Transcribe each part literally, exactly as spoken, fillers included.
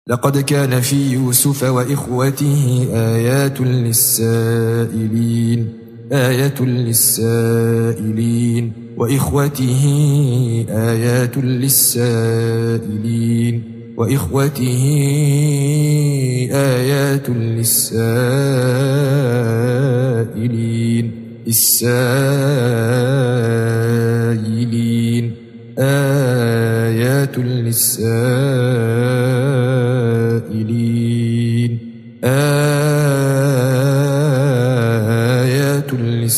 لقد كان في يوسف وإخوته آيات للسائلين آية للسائلين وإخوته آيات للسائلين وإخوته آيات للسائلين السائلين آيات للسائلين آيات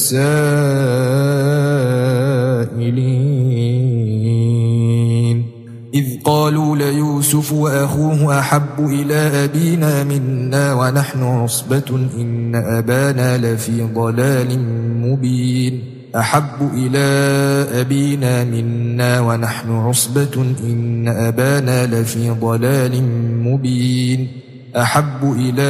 للسائلين إذ قالوا ليوسف وأخوه أحب إلى أبينا منا ونحن عصبة إن أبانا لفي ضلال مبين أحب إلى أبينا منا ونحن عصبة إن أبانا لفي ضلال مبين أحب إلى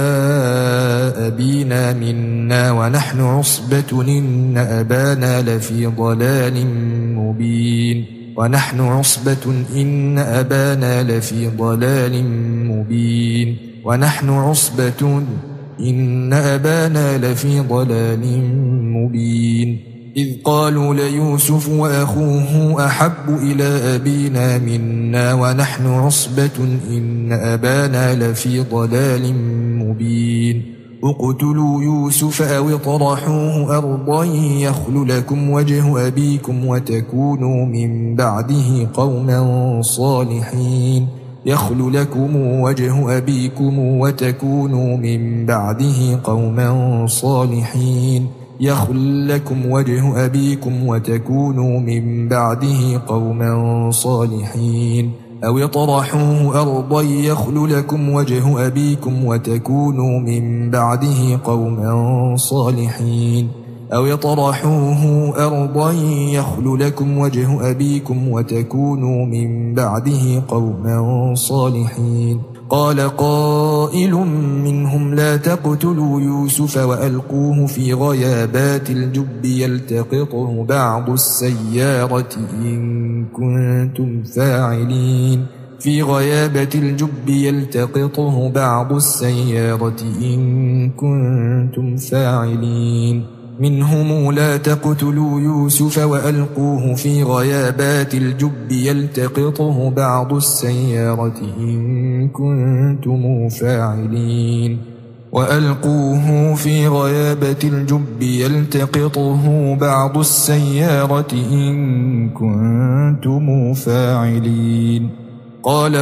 أبينا منا ونحن عصبة إن أبانا لفي ضلال مبين ونحن عصبة إن أبانا لفي ضلال مبين ونحن عصبة إن أبانا لفي ضلال مبين إذ قالوا ليوسف وأخوه أحب إلى أبينا منا ونحن عصبة إن أبانا لفي ضلال مبين اقتلوا يوسف أو اطرحوه أرضا يخل لكم وجه أبيكم وتكونوا من بعده قوما صالحين يخل لكم وجه أبيكم وتكونوا من بعده قوما صالحين يخل لكم وجه أبيكم وتكونوا من بعده قوما صالحين أو اطرحوه أرضا يخل لكم وجه أبيكم وتكونوا من بعده قوما صالحين أو يطرحوه أرضا يخل لكم وجه أبيكم وتكونوا من بعده قوما صالحين قال قائل منهم لا تقتلوا يوسف وألقوه في غيابات الجب يلتقطه بعض السيارة إن كنتم فاعلين في غيابة الجب يلتقطه بعض السيارة إن كنتم فاعلين منهم لا تقتلوا يوسف وألقوه في غيابات الجب يلتقطه بعض السيارة إن كنتم فاعلين وألقوه في غيابة الجب يلتقطه بعض السيارة إن كنتم فاعلين قال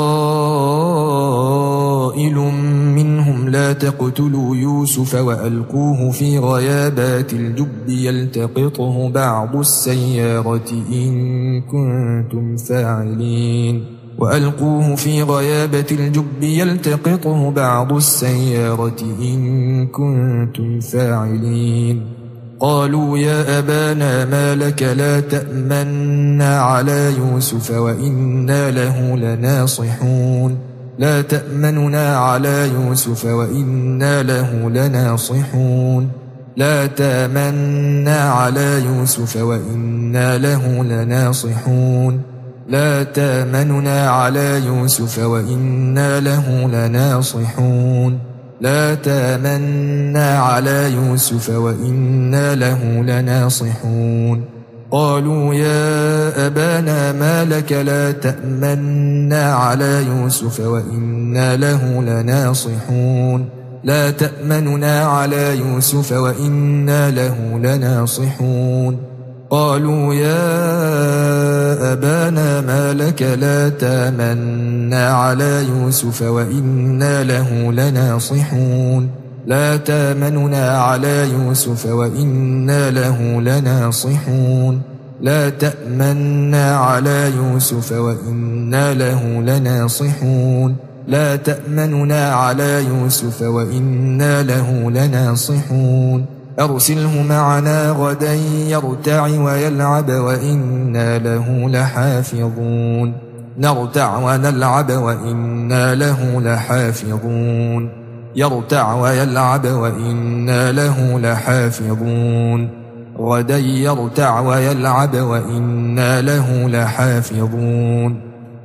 قائل منهم لا تقتلوا يوسف وألقوه في غيابات الجب يلتقطه بعض السيارة إن كنتم فاعلين وألقوه في غيابة الجب يلتقطه بعض السيارة إن كنتم فاعلين قالوا يا أبانا ما لك لا تأمنا على يوسف وإنا له لناصحون لا تأمننا على يوسف وإنا له لناصحون لا تأمنا على يوسف وإنا له لناصحون لا تأمننا على يوسف وإنا له لناصحون لا تأمنا على يوسف وإنا له لناصحون قالوا يا أبانا ما لك لا تأمنا على يوسف وإنا له لناصحون لا تأمننا على يوسف وإنا له لناصحون قالوا يا أبانا ما لك لا تأمنا على يوسف وإنا له لناصحون لا تأمننا على يوسف وإنا له لناصحون لا تأمنا على يوسف وإنا له لناصحون لا تأمننا على يوسف وإنا له لناصحون أرسله معنا غدا يرتع ويلعب وإنا له لحافظون نرتع ونلعب وإنا له لحافظون يرتع ويلعب وإنا له لحافظون غدا يرتع ويلعب وإنا له لحافظون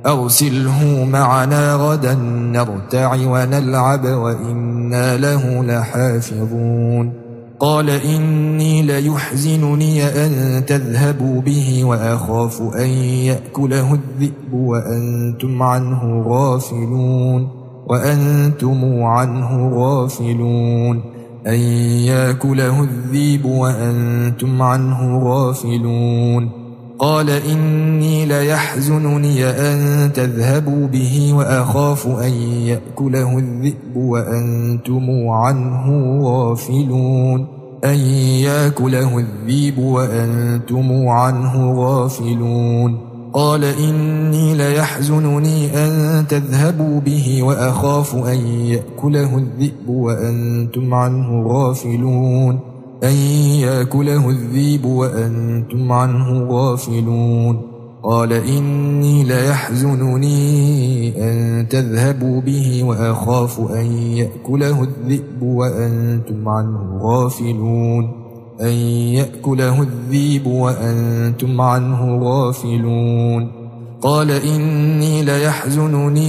أرسله معنا غدا نرتع ونلعب وإنا له لحافظون قال إني ليحزنني أن تذهبوا به وأخاف أن يأكله الذئب وأنتم عنه غافلون وأنتم عنه غافلون أن يأكله الذئب وأنتم عنه غافلون قال إني ليحزنني أن تذهبوا به وأخاف أن يأكله الذئب وأنتم عنه غافلون أن يأكله الذئب وأنتم عنه غافلون قال إني ليحزنني أن تذهبوا به وأخاف أن يأكله الذئب وأنتم عنه غافلون أن يأكله الذئب وأنتم عنه غافلون قال إني ليحزنني أن تذهبوا به وأخاف أن يأكله الذئب وأنتم عنه غافلون أن يأكله الذئب وأنتم عنه غافلون قال إني ليحزنني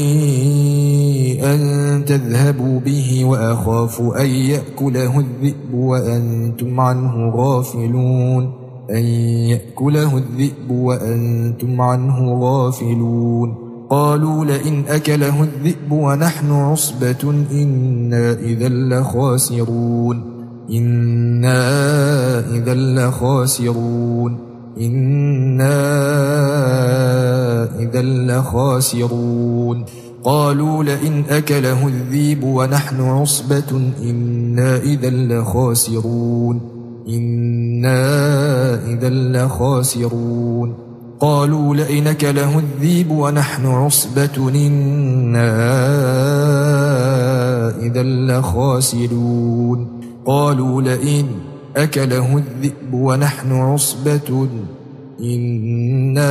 أن تذهبوا به وأخاف أن يأكله الذئب وأنتم عنه غافلون أن يأكله الذئب وأنتم عنه غافلون قالوا لئن أكله الذئب ونحن عصبة إنا إذا لخاسرون إنا إذا لخاسرون إنا إذا لخاسرون قالوا لئن أكله الذئب ونحن عصبة إنا إذا لخاسرون إنا إذا لخاسرون قالوا لئن أكله الذئب ونحن عصبة إنا إذا لخاسرون قالوا لئن أكله الذئب ونحن عصبة إنا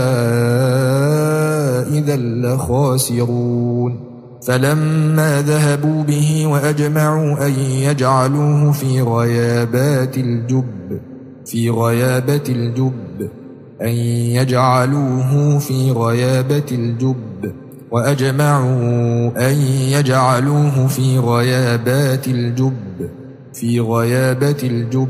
إذا لخاسرون فلما ذهبوا به وأجمعوا أن يجعلوه في غيابات الجب في غيابة الجب أن يجعلوه في غيابة الجب وأجمعوا أن يجعلوه في غيابات الجب في غيابة الجب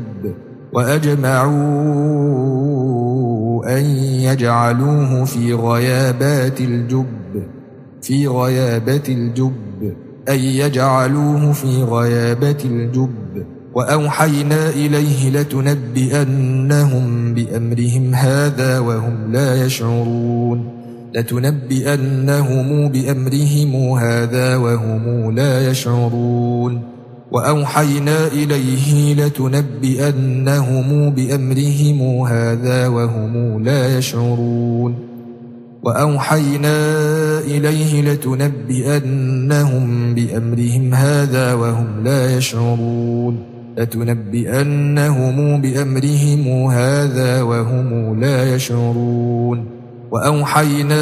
وأجمعوا أن يجعلوه في غيابات الجب في غيابة الجب أن يجعلوه في غيابة الجب وأوحينا إليه لتنبئنهم بأمرهم هذا وهم لا يشعرون لتنبئنهم بأمرهم هذا وهم لا يشعرون وأوحينا إليه لتنبئنهم بأمرهم هذا وهم لا يشعرون وأوحينا إليه لتنبئنهم بأمرهم هذا وهم لا يشعرون لتنبئنهم بأمرهم هذا وهم لا يشعرون وأوحينا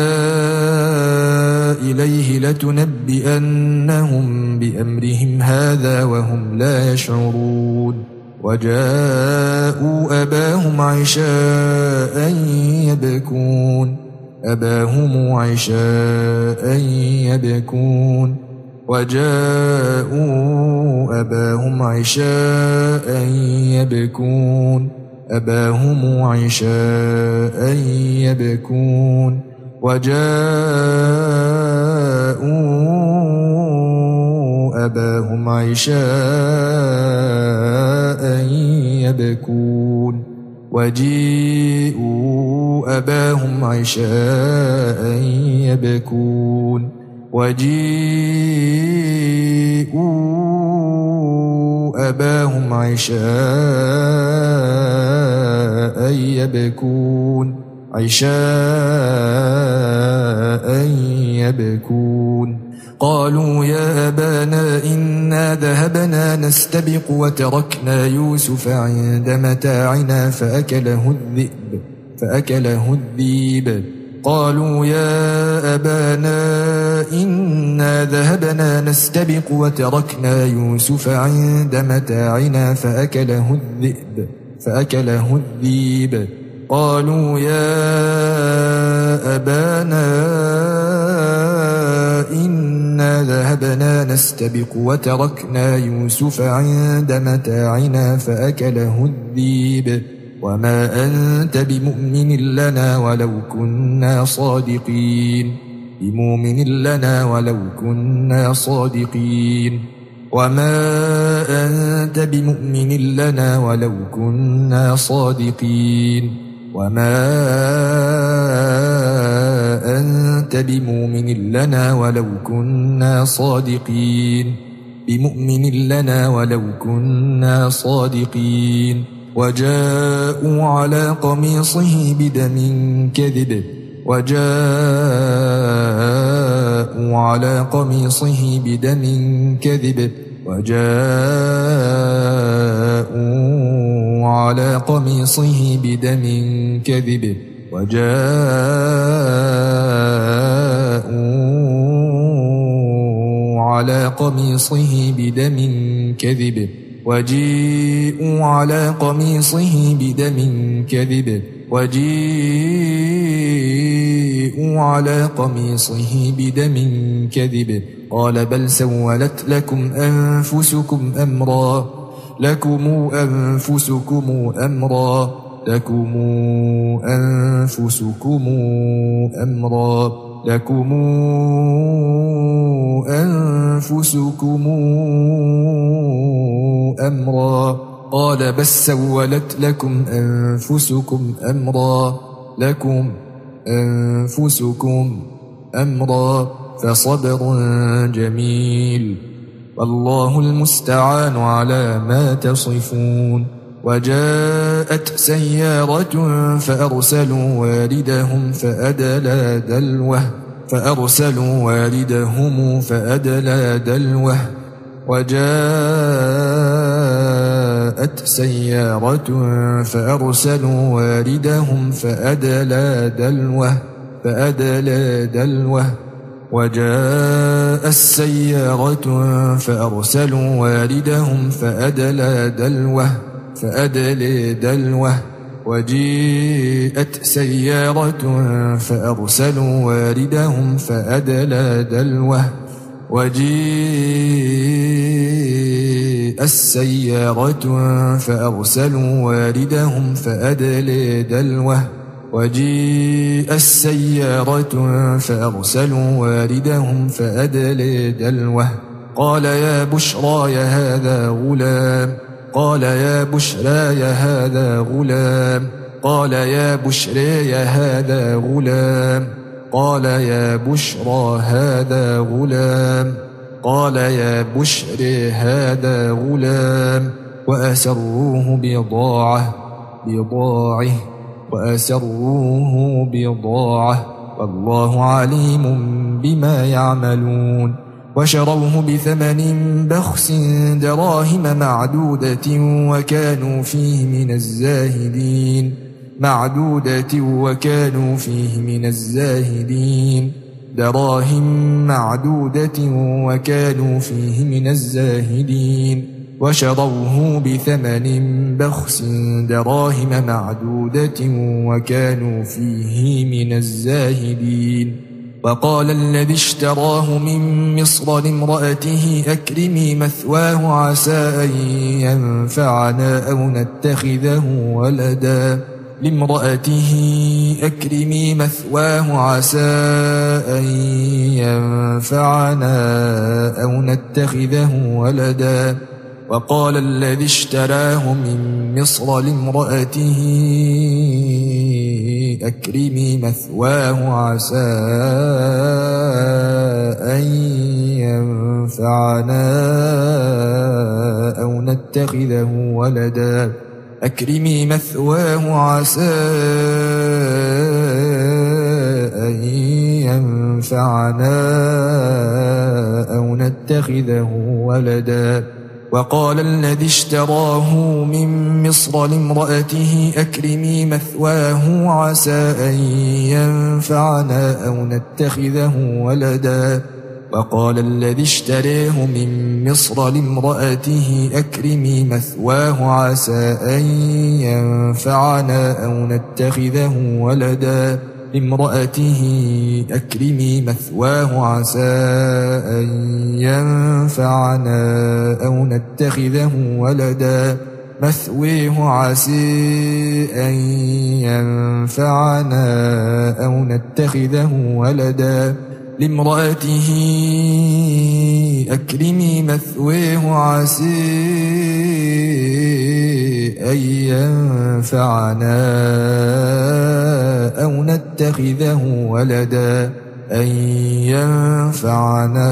إليه لتنبئنهم بأمرهم هذا وهم لا يشعرون وجاءوا أباهم عشاء يبكون أباهم عشاء يبكون وجاءوا أباهم عشاء يبكون أباهم عشاء يبكون وجاءوا أباهم عشاء يبكون وجيءوا أباهم عشاء يبكون وجيءوا أباهم عشاء يبكون عشاء يبكون قالوا يا أبانا إنا ذهبنا نستبق وتركنا يوسف عند متاعنا فأكله الذئب فأكله الذئب قالوا يا أبانا إنا ذهبنا نستبق وتركنا يوسف عند متاعنا فأكله الذئب فأكله الذئب قالوا يا أبانا إنا ذهبنا نستبق وتركنا يوسف عند متاعنا فأكله الذئب وما أنت بمؤمن لنا ولو كنا صادقين بمؤمن لنا ولو كنا صادقين وما أنت بمؤمن لنا ولو كنا صادقين وما أنت بمؤمن لنا ولو كنا صادقين بمؤمن لنا ولو كنا صادقين وجاءوا على قميصه بدم كذب وجاءوا على قميصه بدم كذب وجاءوا على قميصه بدم كذب وجاءوا على قميصه بدم كذب وجيءوا على قميصه بدم كذب وجيءوا على قميصه بدم كذب قال بل سولت لكم أنفسكم أمرا لكم أنفسكم أمرا لكم أنفسكم أمرا لكم أنفسكم أمرا قال بل سولت لكم أنفسكم أمرا لكم أنفسكم أمرا فصبر جميل والله المستعان على ما تصفون وجاءت سيارة فأرسلوا واردهم فأدلى دلوه فأرسلوا واردهم فأدلى دلوه وجاءت سيارة فأرسلوا واردهم فأدلى دلوه فأدلى دلوه وجاء السيارة فأرسلوا واردهم فأدلى دلوه فأدلى دلوه وجيءت سيارة فأرسلوا واردهم فأدلى دلوه وجيء السيارة فأرسلوا واردهم فأدلى دلوه وجيء السيارة فأرسلوا واردهم فأدلى دلوه قال يا بشرى هذا غلام قال يا بشرى هذا غلام قال يا بشرى هذا غلام قال يا بشرى هذا غلام قال يا بشرى هذا غلام وأسروه بضاعة بضاعه وأسروه بضاعة والله عليم بما يعملون وشروه بثمن بخس دراهم معدودة وكانوا فيه من الزاهدين معدودة وكانوا فيه من الزاهدين دراهم معدودة وكانوا فيه من الزاهدين وشروه بثمن بخس دراهم معدودة وكانوا فيه من الزاهدين وقال الذي اشتراه من مصر لامرأته أكرمي مثواه عسى أن ينفعنا أو نتخذه ولدا لامرأته أكرمي مثواه عسى أن ينفعنا أو نتخذه ولدا وقال الذي اشتراه من مصر لامرأته أكرمي مثواه عسى أن ينفعنا أو نتخذه ولدا أكرمي مثواه عسى أن ينفعنا أو نتخذه ولدا وقال الذي اشتراه من مصر لامرأته أكرمي مثواه عسى أن ينفعنا أو نتخذه ولدا وقال الذي اشتراه من مصر لامرأته أكرمي مثواه عسى أن ينفعنا أو نتخذه ولدا لامرأته أكرمي مثواه عسى أن ينفعنا أو نتخذه ولدا مثويه عسى أن ينفعنا أو نتخذه ولدا لامرأته أكرمي مثواه عسى أن ينفعنا أو نتخذه ولدا أن ينفعنا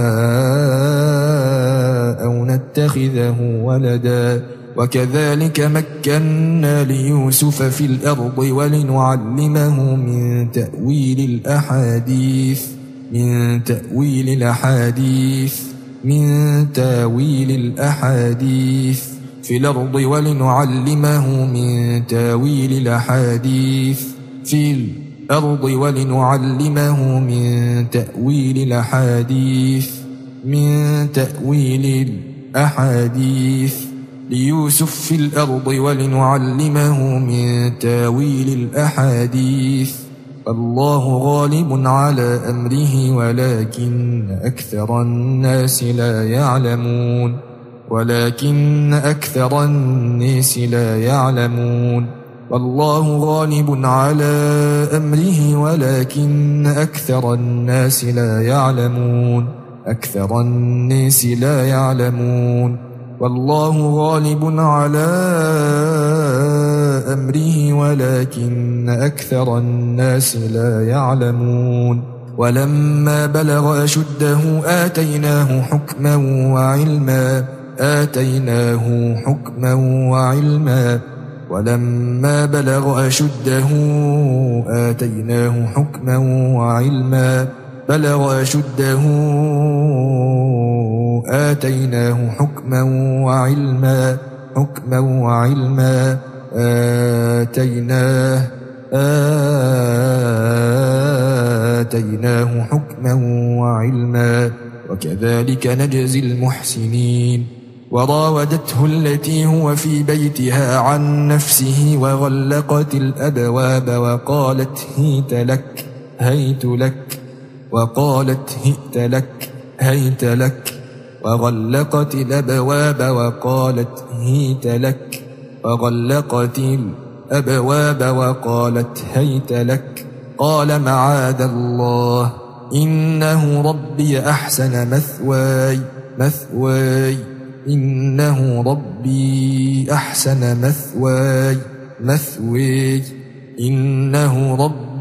أو نتخذه ولدا وكذلك مكنا ليوسف في الأرض ولنعلمه من تأويل الأحاديث من تأويل الأحاديث من تأويل الأحاديث في الأرض ولنعلمه من تأويل الأحاديث في الأرض ولنعلمه من تأويل الأحاديث من تأويل الأحاديث ليوسف في الأرض ولنعلمه من تأويل الأحاديث الله غالب على أمره ولكن أكثر الناس لا يعلمون ولكن أكثر الناس لا يعلمون والله غالب على أمره ولكن أكثر الناس لا يعلمون أكثر الناس لا يعلمون والله غالب على أمره ولكن أكثر الناس لا يعلمون ولما بلغ أشده آتيناه حكما وعلما آتيناه حكما وعلما ولما بلغ أشده آتيناه حكما وعلما بلغ أشده آتيناه حكما وعلما حكما وعلما آتيناه آتيناه حكما وعلما وكذلك نجزي المحسنين وراودته التي هو في بيتها عن نفسه وغلقت الأبواب وقالت هيت لك هيت لك وقالت هيت لك هيت لك وغلقت الأبواب وقالت هيت لك وغلقت الأبواب وقالت هيت لك قال معاذ الله إنه ربي أحسن مثواي مثواي إنه ربي أحسن مثواي مثواي إنه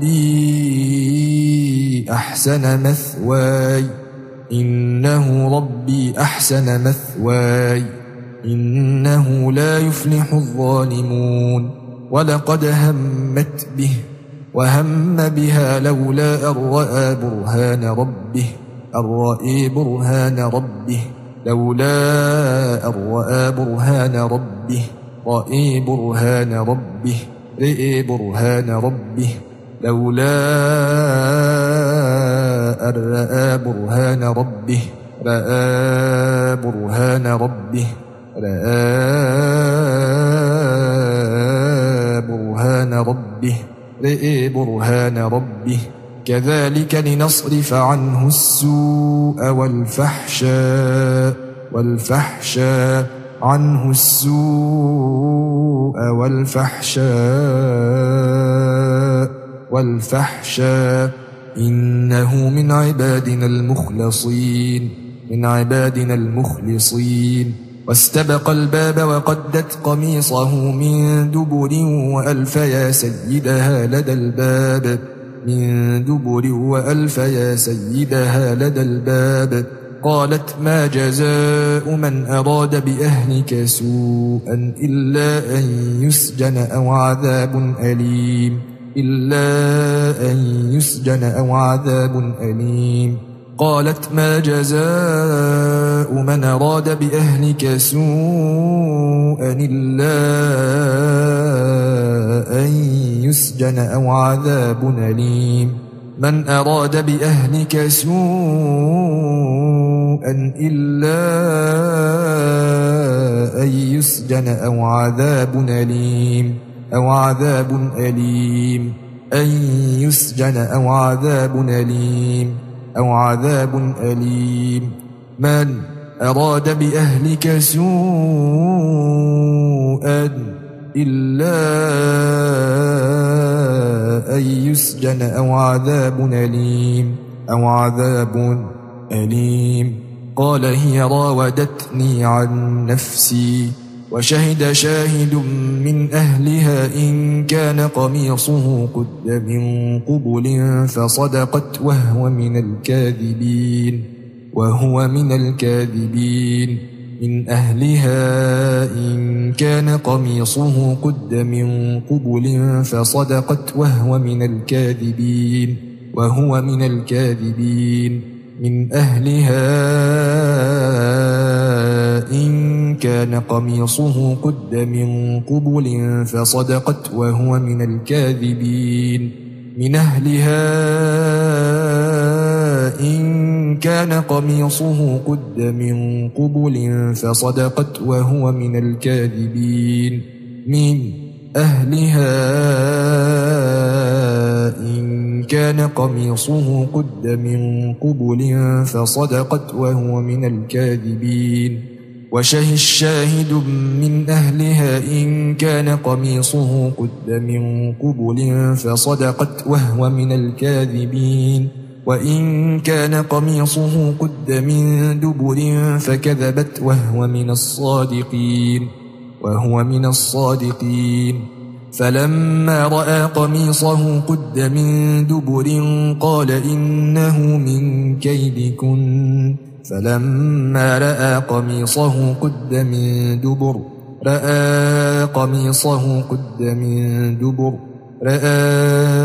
ربي أحسن مثواي إنه ربي أحسن مثواي إنه لا يفلح الظالمون ولقد همت به وهم بها لولا أن رأى برهان ربه أن رأى برهان ربه لولا أن رأى برهان ربه رأى برهان ربه رأى برهان ربه لولا أن رأى برهان ربه رأى برهان ربه رأى برهان ربه رأى برهان ربه كذلك لنصرف عنه السوء والفحشاء والفحشاء عنه السوء والفحشاء والفحشاء إنه من عبادنا المخلصين من عبادنا المخلصين واستبق الباب وقدت قميصه من دبر وألف يا سيدها لدى الباب من دبر وألف يا سيدها لدى الباب قالت ما جزاء من أراد بأهلك سوءا إلا أن يسجن أو عذاب أليم إلا أن يسجن أو عذاب أليم قالت ما جزاء من أراد بأهلك سوءا إلا أن يسجن أو عذاب أليم من أراد بأهلك سوءا إلا أن يسجن أو عذاب أليم أو عذاب أليم أن يسجن أو عذاب أليم أو عذاب أليم من أراد بأهلك سوءا إلا أن يسجن أو عذاب أليم أو عذاب أليم قال هي راودتني عن نفسي وشهد شاهد من أهلها إن كان قميصه قد من قبل فصدقت وهو من الكاذبين وهو من الكاذبين من أهلها إن كان قميصه قد من قبل فصدقت وهو من الكاذبين وهو من الكاذبين من أهلها إن كان قميصه قد من قبل فصدقت وهو من الكاذبين من أهلها إن كان قميصه قد من قبل فصدقت وهو من الكاذبين من أهلها إن كان قميصه قد من قبل فصدقت وهو من الكاذبين وشهد شاهد من أهلها إن كان قميصه قد من قبل فصدقت وهو من الكاذبين وإن كان قميصه قد من دبر فكذبت وهو من الصادقين وهو من الصادقين فلما رأى قميصه قد من دبر قال إنه من كيدكن فلما رأى قميصه قد من دبر رأى قميصه قد من دبر رأى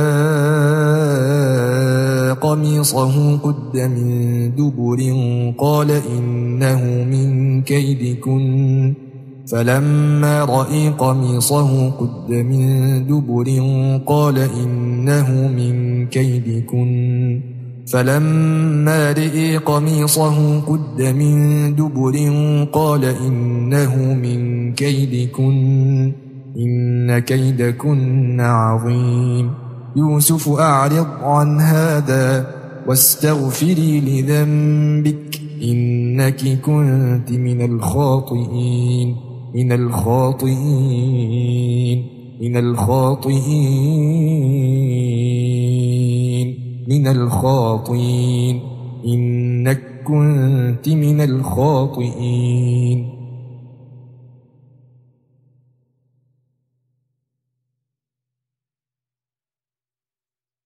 قميصه قد من دبر قال إنه من كيدكن فلما رأى قميصه قد من دبر قال إنه من كيدكن فلما رأى قميصه قد من دبر قال إنه من كيدكن إن كيدكن عظيم يوسف أعرض عن هذا واستغفري لذنبك إنك كنت من الخاطئين من الخاطئين من الخاطئين من الخاطئين إنك كنت من الخاطئين